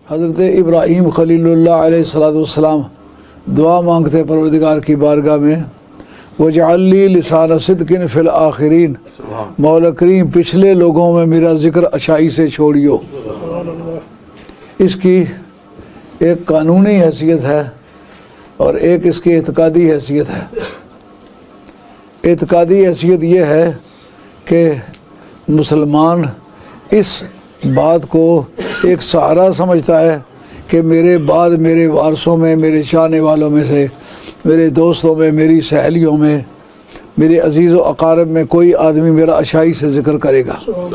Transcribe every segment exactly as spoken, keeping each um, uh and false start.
हज़रत इब्राहीम खलीलुल्लाह अलैहिस्सलाम दुआ मांगते परवरदिगार की बारगाह में, वजअल्ली लिसान सिद्किन फिल आखिरीन, मौला करीम पिछले लोगों में मेरा ज़िक्र अच्छाई से छोड़ियो। इसकी एक कानूनी हैसियत है और एक इसकी एतकादी हैसियत है। एतकादी हैसियत ये है कि मुसलमान इस बात को एक सहारा समझता है कि मेरे बाद मेरे वारसों में, मेरे चाहने वालों में से, मेरे दोस्तों में, मेरी सहेलियों में, मेरे अजीज़ व अक़ारब में कोई आदमी मेरा अच्छाई से ज़िक्र करेगा।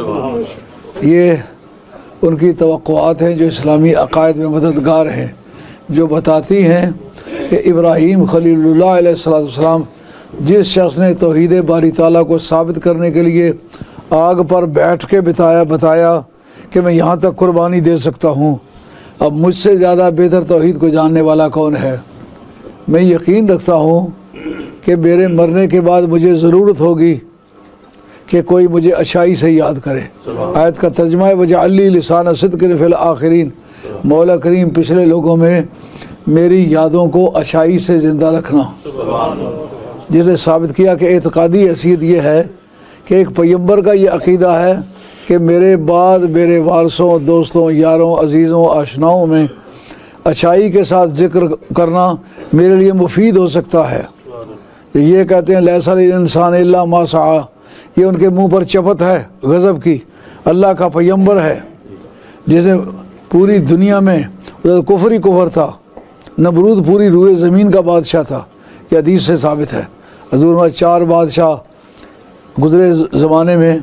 ये उनकी तवक्कुआत हैं जो इस्लामी अक़ायद में मददगार हैं, जो बताती हैं कि इब्राहीम खलीलुल्लाह अलैहिस्सलाम जिस शख्स ने तौहीद बारी ताला को साबित करने के लिए आग पर बैठ के बताया बताया कि मैं यहाँ तक कुर्बानी दे सकता हूँ, अब मुझसे ज़्यादा बेहतर तौहीद को जानने वाला कौन है। मैं यकीन रखता हूँ कि मेरे मरने के बाद मुझे ज़रूरत होगी कि कोई मुझे अच्छाई से याद करे। आयत का तर्जुमा है वजअल्ली लिसान सिद्किन फिल आखिरीन, मौला करीम पिछले लोगों में मेरी यादों को अच्छाई से ज़िंदा रखना। जिसने साबित किया कि एतकादी हैसियत ये है कि एक पैगम्बर का ये अक़ीदा है कि मेरे बाद मेरे वारसों, दोस्तों, यारों, अजीज़ों, आशनाओं में अच्छाई के साथ ज़िक्र करना मेरे लिए मुफीद हो सकता है। तो ये कहते हैं लैसा लिल इंसान इल्ला मा सआ, ये उनके मुंह पर चपत है गज़ब की। अल्लाह का पैगम्बर है जिसे पूरी दुनिया में कुफ्र ही कुफ्र था, नमरूद पूरी रूए ज़मीन का बादशाह था। यह हदीस से साबित है। हज़ूर में चार बादशाह गुज़रे ज़माने में,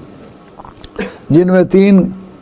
जिनमें तीन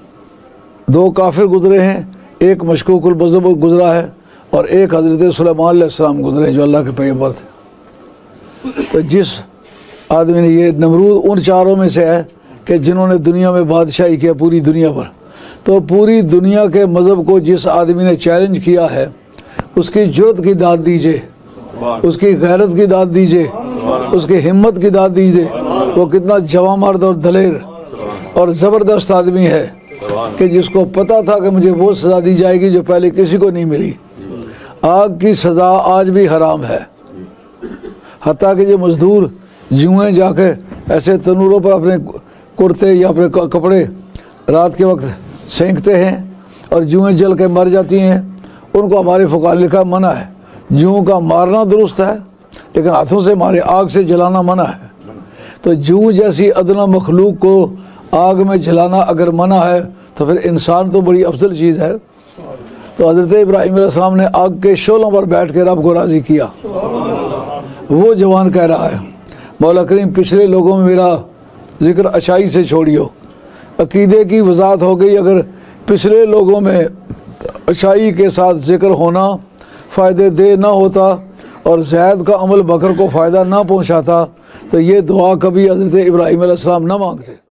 दो काफिर गुज़रे हैं, एक मशकूकुल मज़हब गुज़रा है और एक हज़रत सुलेमान अलैहिस्सलाम गुज़रे जो अल्लाह के पैगम्बर थे। तो जिस आदमी ने, ये नमरूद उन चारों में से है कि जिन्होंने दुनिया में बादशाही किया पूरी दुनिया पर। तो पूरी दुनिया के मज़हब को जिस आदमी ने चैलेंज किया है, उसकी जुर्रत की दाद दीजिए, उसकी गैरत की दाद दीजिए, उसकी हिम्मत की दाद दीजिए। वो कितना जवां मर्द और दलेर और ज़बरदस्त आदमी है कि जिसको पता था कि मुझे वो सज़ा दी जाएगी जो पहले किसी को नहीं मिली। आग की सज़ा आज भी हराम है। हत्ता कि जो मज़दूर जुएँ जाके ऐसे तनूरों पर अपने कुर्ते या अपने कपड़े रात के वक्त सेंकते हैं और जुएँ जल के मर जाती हैं, उनको हमारे फ़ुक़हा ने लिखा मना है। जूं का मारना दुरुस्त है लेकिन हाथों से मारे, आग से जलाना मना है। तो जूं जैसी अदना मखलूक को आग में जलाना अगर मना है तो फिर इंसान तो बड़ी अफजल चीज़ है। तो हज़रत इब्राहीम अलैहिस्सलाम ने आग के शोलों पर बैठ कर रब को राज़ी किया। वो जवान कह रहा है मौला करीम पिछले लोगों में मेरा ज़िक्र अच्छाई से छोड़ियो। अक़ीदे की वज़ाहत हो गई। अगर पिछले लोगों में अच्छाई के साथ ज़िक्र होना फ़ायदे दे ना होता और ज़ैद का अमल बकर को फ़ायदा ना पहुँचाता तो ये दुआ कभी हज़रत इब्राहीम अलैहिस्सलाम ना मांगते।